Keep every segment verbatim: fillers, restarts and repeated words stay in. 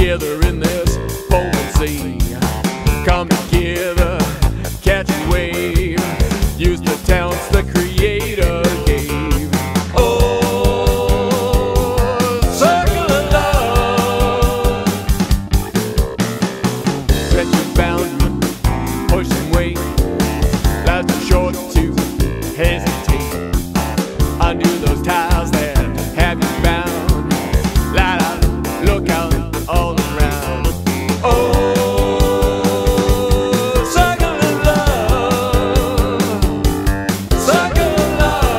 together in this foaming sea. Come together, catch a wave, use the talents the Creator gave. Oh, circle of love. Stretch and bound, push and wait. Life's too short to hesitate. Undo those ties that have you bound. Light out, look out all around. Oh, circle of love, circle of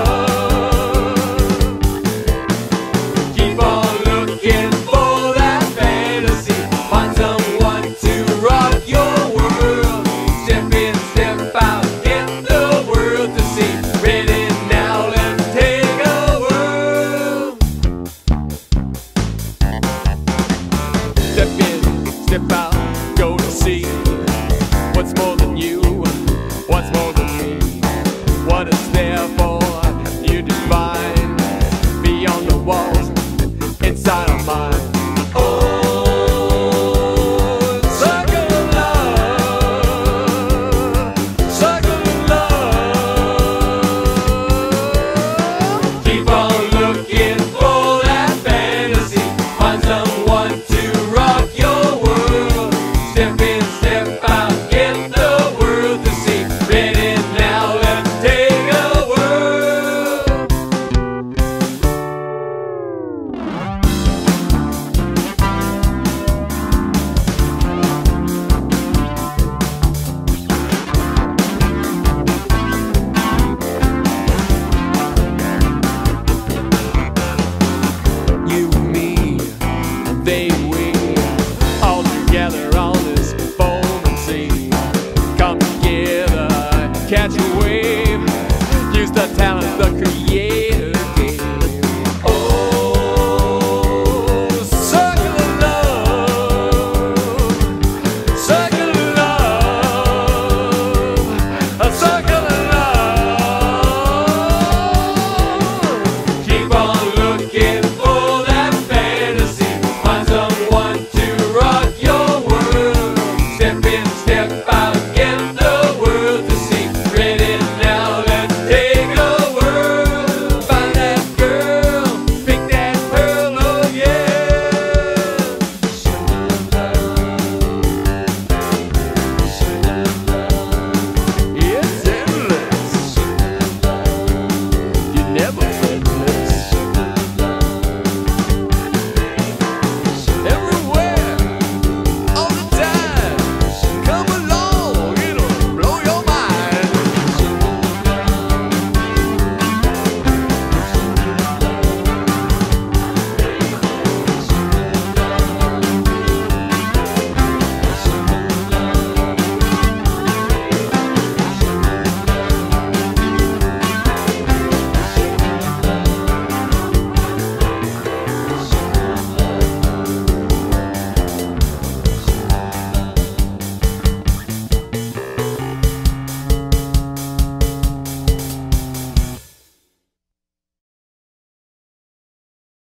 love. Keep on looking for that fantasy. Find someone to rock your world. Step in, step out, get the world to see. Ready now, let's take a whirl. Step in, step out, go to see what's more than you, what's more than me. What is there for you to find beyond the walls inside our mind? Oh, circle of love, circle of love. Keep on looking for that fantasy. Find someone to rock your world. Step in, step out, get the world to see. Ready now, let's take a whirl. You, me, they